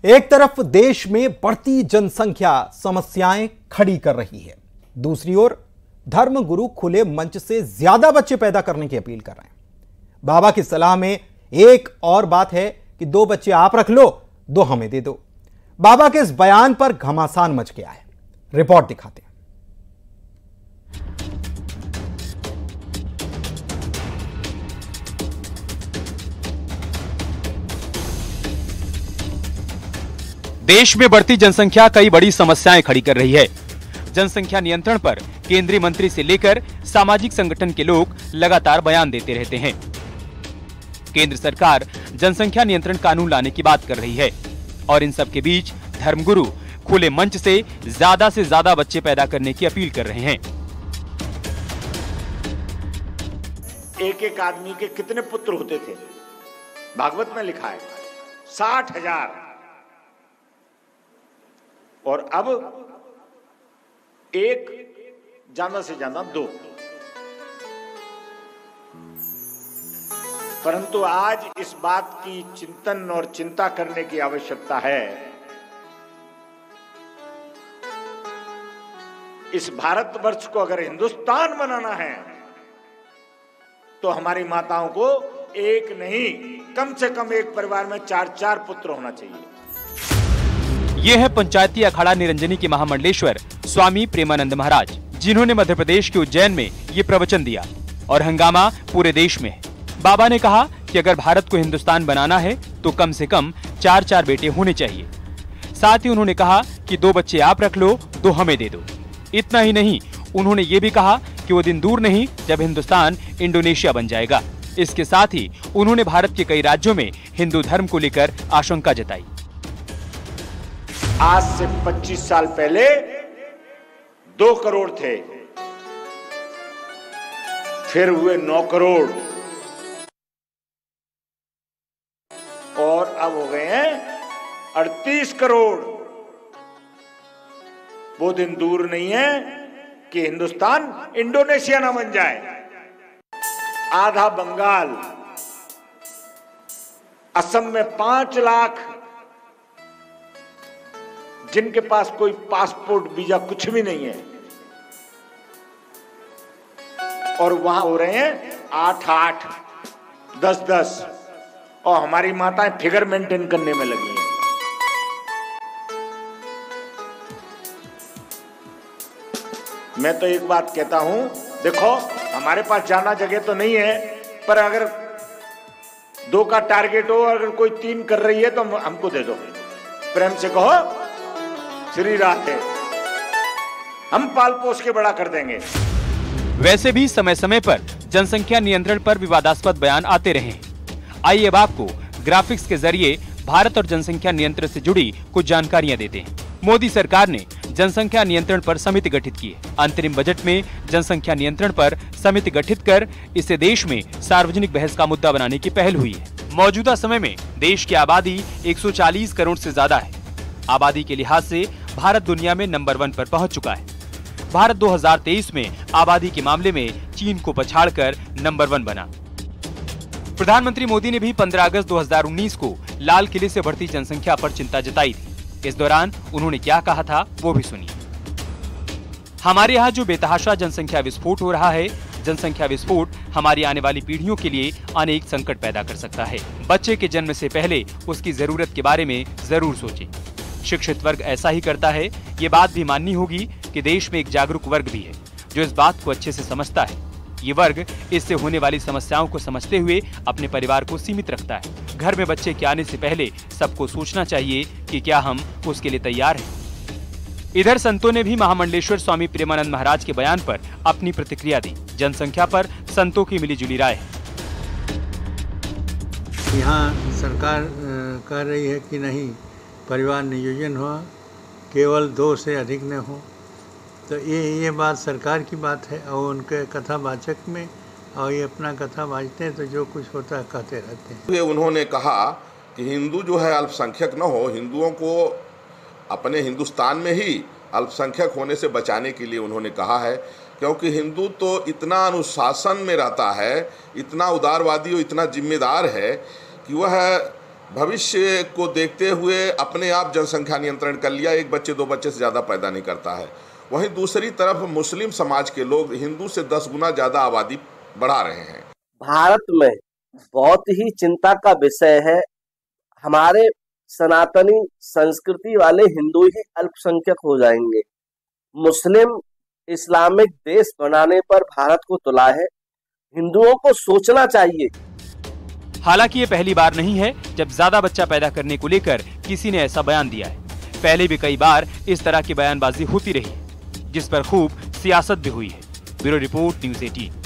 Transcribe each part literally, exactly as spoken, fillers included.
एक तरफ देश में बढ़ती जनसंख्या समस्याएं खड़ी कर रही है, दूसरी ओर धर्मगुरु खुले मंच से ज्यादा बच्चे पैदा करने की अपील कर रहे हैं। बाबा की सलाह में एक और बात है कि दो बच्चे आप रख लो, दो हमें दे दो। बाबा के इस बयान पर घमासान मच गया है। रिपोर्ट दिखाते हैं। देश में बढ़ती जनसंख्या कई बड़ी समस्याएं खड़ी कर रही है। जनसंख्या नियंत्रण पर केंद्रीय मंत्री से लेकर सामाजिक संगठन के लोग लगातार बयान देते रहते हैं। केंद्र सरकार जनसंख्या नियंत्रण कानून लाने की बात कर रही है और इन सब के बीच धर्मगुरु खुले मंच से ज्यादा से ज्यादा बच्चे पैदा करने की अपील कर रहे हैं। एक एक आदमी के कितने पुत्र होते थे? भागवत में लिखा है साठ हजार, और अब एक, ज्यादा से ज्यादा दो। परंतु आज इस बात की चिंतन और चिंता करने की आवश्यकता है। इस भारतवर्ष को अगर हिंदुस्तान बनाना है तो हमारी माताओं को एक नहीं, कम से कम एक परिवार में चार चार पुत्र होना चाहिए। ये है पंचायती अखाड़ा निरंजनी के महामंडलेश्वर स्वामी प्रेमानंद महाराज, जिन्होंने मध्य प्रदेश के उज्जैन में ये प्रवचन दिया और हंगामा पूरे देश में है। बाबा ने कहा कि अगर भारत को हिंदुस्तान बनाना है तो कम से कम चार चार बेटे होने चाहिए। साथ ही उन्होंने कहा कि दो बच्चे आप रख लो, दो हमें दे दो। इतना ही नहीं, उन्होंने ये भी कहा कि वो दिन दूर नहीं जब हिंदुस्तान इंडोनेशिया बन जाएगा। इसके साथ ही उन्होंने भारत के कई राज्यों में हिंदू धर्म को लेकर आशंका जताई। आज से पच्चीस साल पहले दो करोड़ थे, फिर हुए नौ करोड़ और अब हो गए हैं अड़तीस करोड़। वो दिन दूर नहीं है कि हिंदुस्तान इंडोनेशिया ना बन जाए। आधा बंगाल, असम में पांच लाख जिनके पास कोई पासपोर्ट वीजा कुछ भी नहीं है, और वहां हो रहे हैं आठ आठ दस दस, और हमारी माताएं फिगर मेंटेन करने में लगी हैं। मैं तो एक बात कहता हूं, देखो हमारे पास जाना जगह तो नहीं है, पर अगर दो का टारगेट हो, अगर कोई तीन कर रही है तो हमको दे दो। प्रेम से कहो श्री राधे, हम पाल पोस के बड़ा कर देंगे। वैसे भी समय समय पर जनसंख्या नियंत्रण पर विवादास्पद बयान आते रहे हैं। आइए अब आपको ग्राफिक्स के जरिए भारत और जनसंख्या नियंत्रण से जुड़ी कुछ जानकारियां देते हैं। मोदी सरकार ने जनसंख्या नियंत्रण पर समिति गठित की है। अंतरिम बजट में जनसंख्या नियंत्रण पर समिति गठित कर इसे देश में सार्वजनिक बहस का मुद्दा बनाने की पहल हुई है। मौजूदा समय में देश की आबादी एक सौ चालीस करोड़ से ज्यादा है। आबादी के लिहाज से भारत दुनिया में नंबर वन पर पहुंच चुका है। भारत दो हज़ार तेईस में आबादी के मामले में चीन को पछाड़कर नंबर वन बना। प्रधानमंत्री मोदी ने भी पंद्रह अगस्त दो हज़ार उन्नीस को लाल किले से बढ़ती जनसंख्या पर चिंता जताई थी। इस दौरान उन्होंने क्या कहा था वो भी सुनिए। हमारे यहाँ जो बेतहाशा जनसंख्या विस्फोट हो रहा है, जनसंख्या विस्फोट हमारी आने वाली पीढ़ियों के लिए अनेक संकट पैदा कर सकता है। बच्चे के जन्म से पहले उसकी जरूरत के बारे में जरूर सोचें। शिक्षित वर्ग ऐसा ही करता है। ये बात भी माननी होगी कि देश में एक जागरूक वर्ग भी है जो इस बात को अच्छे से समझता है। ये वर्ग इससे होने वाली समस्याओं को समझते हुए अपने परिवार को सीमित रखता है। घर में बच्चे के आने से पहले सबको सोचना चाहिए कि क्या हम उसके लिए तैयार हैं। इधर संतों ने भी महामंडलेश्वर स्वामी प्रेमानंद महाराज के बयान पर अपनी प्रतिक्रिया दी। जनसंख्या पर संतों की मिलीजुली राय है। यहाँ सरकार कह रही है कि नहीं, परिवार नियोजन हुआ, केवल दो से अधिक न हो, तो ये ये बात सरकार की बात है और उनके कथावाचक में, और ये अपना कथा वाचते हैं तो जो कुछ होता है कहते रहते हैं। ये उन्होंने कहा कि हिंदू जो है अल्पसंख्यक न हो, हिंदुओं को अपने हिंदुस्तान में ही अल्पसंख्यक होने से बचाने के लिए उन्होंने कहा है, क्योंकि हिंदू तो इतना अनुशासन में रहता है, इतना उदारवादी और इतना जिम्मेदार है कि वह भविष्य को देखते हुए अपने आप जनसंख्या नियंत्रण कर लिया, एक बच्चे दो बच्चे से ज़्यादा पैदा नहीं करता है। वहीं दूसरी तरफ मुस्लिम समाज के लोग हिंदू से दस गुना ज़्यादा आबादी बढ़ा रहे हैं। भारत में बहुत ही चिंता का विषय है, हमारे सनातनी संस्कृति वाले हिंदू ही अल्पसंख्यक हो जाएंगे। मुस्लिम इस्लामिक देश बनाने पर भारत को तुला है, हिंदुओं को सोचना चाहिए। हालांकि ये पहली बार नहीं है जब ज्यादा बच्चा पैदा करने को लेकर किसी ने ऐसा बयान दिया है। पहले भी कई बार इस तरह की बयानबाजी होती रही है, जिस पर खूब सियासत भी हुई है। ब्यूरो रिपोर्ट, न्यूज़ अठारह।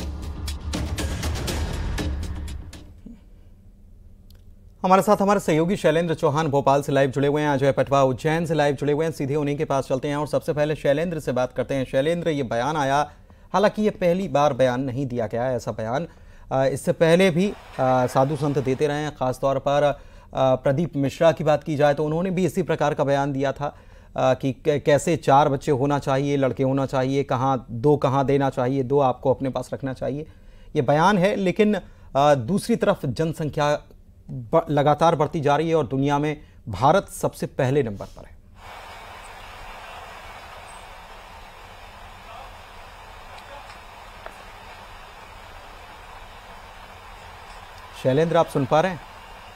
हमारे साथ हमारे सहयोगी शैलेंद्र चौहान भोपाल से लाइव जुड़े हुए हैं, अजय पटवा उज्जैन से लाइव जुड़े हुए हैं। सीधे उन्हीं के पास चलते हैं और सबसे पहले शैलेंद्र से बात करते हैं। शैलेंद्र, ये बयान आया, हालांकि ये पहली बार बयान नहीं दिया गया ऐसा बयान, इससे पहले भी साधु संत देते रहे हैं। ख़ासतौर पर प्रदीप मिश्रा की बात की जाए तो उन्होंने भी इसी प्रकार का बयान दिया था कि कैसे चार बच्चे होना चाहिए, लड़के होना चाहिए, कहाँ दो कहाँ देना चाहिए, दो आपको अपने पास रखना चाहिए, ये बयान है। लेकिन दूसरी तरफ जनसंख्या लगातार बढ़ती जा रही है और दुनिया में भारत सबसे पहले नंबर पर है। शैलेंद्र, आप सुन पा रहे हैं?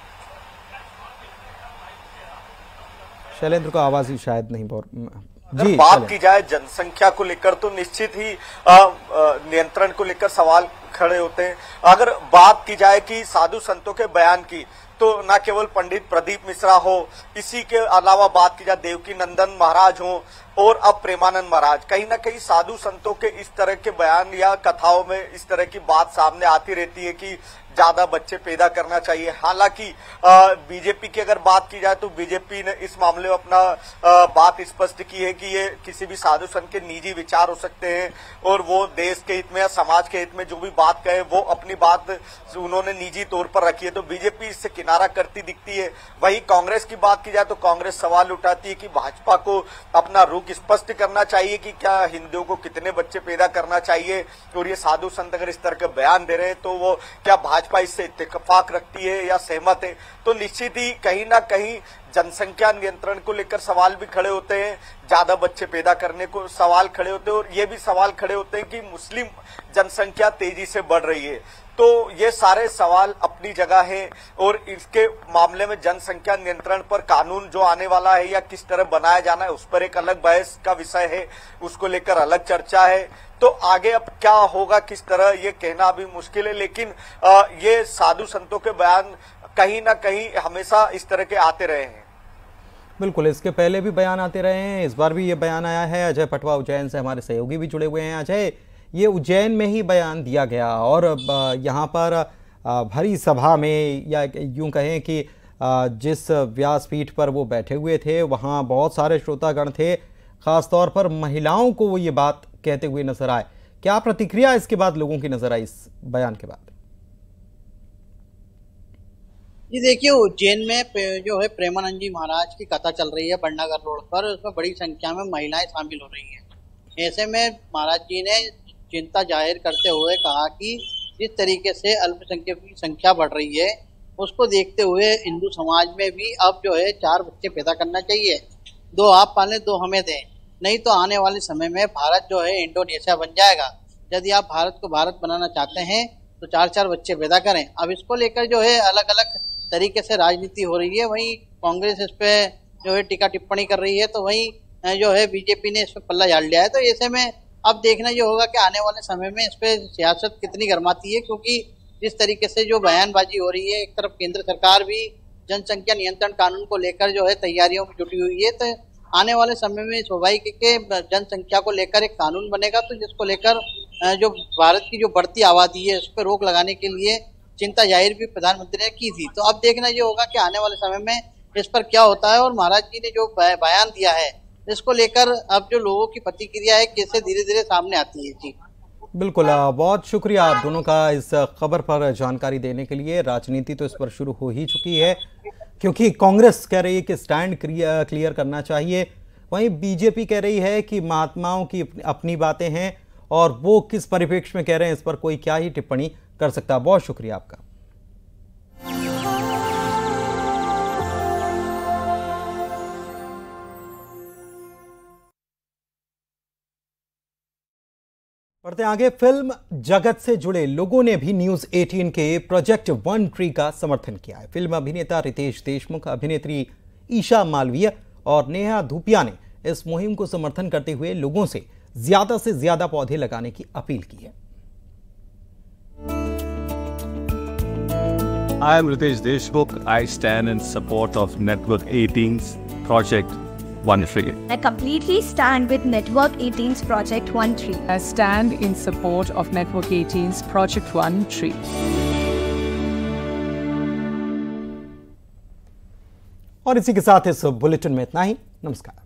शैलेंद्र को आवाज ही शायद नहीं बहुत जी। बात की जाए जनसंख्या को लेकर तो निश्चित ही नियंत्रण को लेकर सवाल खड़े होते हैं। अगर बात की जाए कि साधु संतों के बयान की, तो न केवल पंडित प्रदीप मिश्रा हो, इसी के अलावा बात की जाए देवकी नंदन महाराज हो और अब प्रेमानंद महाराज, कहीं ना कहीं साधु संतों के इस तरह के बयान या कथाओं में इस तरह की बात सामने आती रहती है कि ज्यादा बच्चे पैदा करना चाहिए। हालांकि बीजेपी की अगर बात की जाए तो बीजेपी ने इस मामले में अपना आ, बात स्पष्ट की है कि ये किसी भी साधु संत के निजी विचार हो सकते हैं और वो देश के हित में या समाज के हित में जो भी बात कहे वो अपनी बात उन्होंने निजी तौर पर रखी है, तो बीजेपी इससे किनारा करती दिखती है। वहीं कांग्रेस की बात की जाए तो कांग्रेस सवाल उठाती है कि भाजपा को अपना रुख स्पष्ट करना चाहिए कि क्या हिंदुओं को कितने बच्चे पैदा करना चाहिए, और ये साधु संत अगर इस तरह के बयान दे रहे हैं तो वो क्या भाजपा इससे इत्तेफाक रखती है या सहमत है। तो निश्चित ही कहीं ना कहीं जनसंख्या नियंत्रण को लेकर सवाल भी खड़े होते हैं, ज्यादा बच्चे पैदा करने को सवाल खड़े होते हैं, और ये भी सवाल खड़े होते हैं कि मुस्लिम जनसंख्या तेजी से बढ़ रही है। तो ये सारे सवाल अपनी जगह है और इसके मामले में जनसंख्या नियंत्रण पर कानून जो आने वाला है या किस तरह बनाया जाना है उस पर एक अलग बहस का विषय है, उसको लेकर अलग चर्चा है। तो आगे अब क्या होगा किस तरह ये कहना अभी मुश्किल है, लेकिन आ, ये साधु संतों के बयान कहीं ना कहीं हमेशा इस तरह के आते रहे हैं। बिल्कुल, इसके पहले भी बयान आते रहे हैं, इस बार भी ये बयान आया है। अजय पटवा उज्जैन से हमारे सहयोगी भी जुड़े हुए हैं। अजय, ये उज्जैन में ही बयान दिया गया और यहाँ पर भरी सभा में, या यूं कहें कि जिस व्यासपीठ पर वो बैठे हुए थे वहाँ बहुत सारे श्रोतागण थे, खासतौर पर महिलाओं को वो ये बात कहते हुए नजर आए। क्या प्रतिक्रिया इसके बाद लोगों की नजर आई इस बयान के बाद? जी देखिए, उज्जैन में जो है प्रेमानंद जी महाराज की कथा चल रही है बंडागर रोड पर, उसमें बड़ी संख्या में महिलाएं शामिल हो रही हैं। ऐसे में महाराज जी ने चिंता जाहिर करते हुए कहा कि जिस तरीके से अल्पसंख्यकों की संख्या बढ़ रही है उसको देखते हुए हिंदू समाज में भी अब जो है चार बच्चे पैदा करना चाहिए, दो आप पालें दो हमें दें, नहीं तो आने वाले समय में भारत जो है इंडोनेशिया बन जाएगा। यदि आप भारत को भारत बनाना चाहते हैं तो चार चार बच्चे पैदा करें। अब इसको लेकर जो है अलग अलग तरीके से राजनीति हो रही है, वहीं कांग्रेस इस पे जो है टीका टिप्पणी कर रही है, तो वहीं जो है बीजेपी ने इस पे पल्ला झाड़ लिया है। तो ऐसे में अब देखना ये होगा कि आने वाले समय में इस पे सियासत कितनी गर्माती है, क्योंकि जिस तरीके से जो बयानबाजी हो रही है, एक तरफ केंद्र सरकार भी जनसंख्या नियंत्रण कानून को लेकर जो है तैयारियों में जुटी हुई है, तो आने वाले समय में स्वाभाविक के जनसंख्या को लेकर एक कानून बनेगा, तो जिसको लेकर जो भारत की जो बढ़ती आबादी है उस पर रोक लगाने के लिए चिंता जाहिर भी प्रधानमंत्री ने की थी। तो अब देखना ये होगा कि आने वाले समय में इस पर क्या होता है, और महाराज जी ने जो बयान दिया है इसको लेकर अब जो लोगों की प्रतिक्रिया है कैसे धीरे धीरे सामने आती है। जी बिल्कुल, बहुत शुक्रिया आप दोनों का इस खबर पर जानकारी देने के लिए। राजनीति तो इस पर शुरू हो ही चुकी है, क्योंकि कांग्रेस कह रही है कि स्टैंड क्लियर करना चाहिए, वहीं बीजेपी कह रही है कि महात्माओं की अपनी बातें हैं और वो किस परिप्रेक्ष्य में कह रहे हैं इस पर कोई क्या ही टिप्पणी कर सकता है। बहुत शुक्रिया आपका। बढ़ते आगे, फिल्म जगत से जुड़े लोगों ने भी न्यूज अठारह के प्रोजेक्ट वन ट्री का समर्थन किया है। फिल्म अभिनेता रितेश देशमुख, अभिनेत्री ईशा मालवीय और नेहा धूपिया ने इस मुहिम को समर्थन करते हुए लोगों से ज्यादा से ज्यादा पौधे लगाने की अपील की है। I am Ritesh Deshmukh. I stand in support of Network eighteen's Project One Tree. I completely stand with Network eighteen's Project One Tree. I stand in support of Network eighteen's Project One Tree. और इसी के साथ इस bulletin में इतना ही। नमस्कार।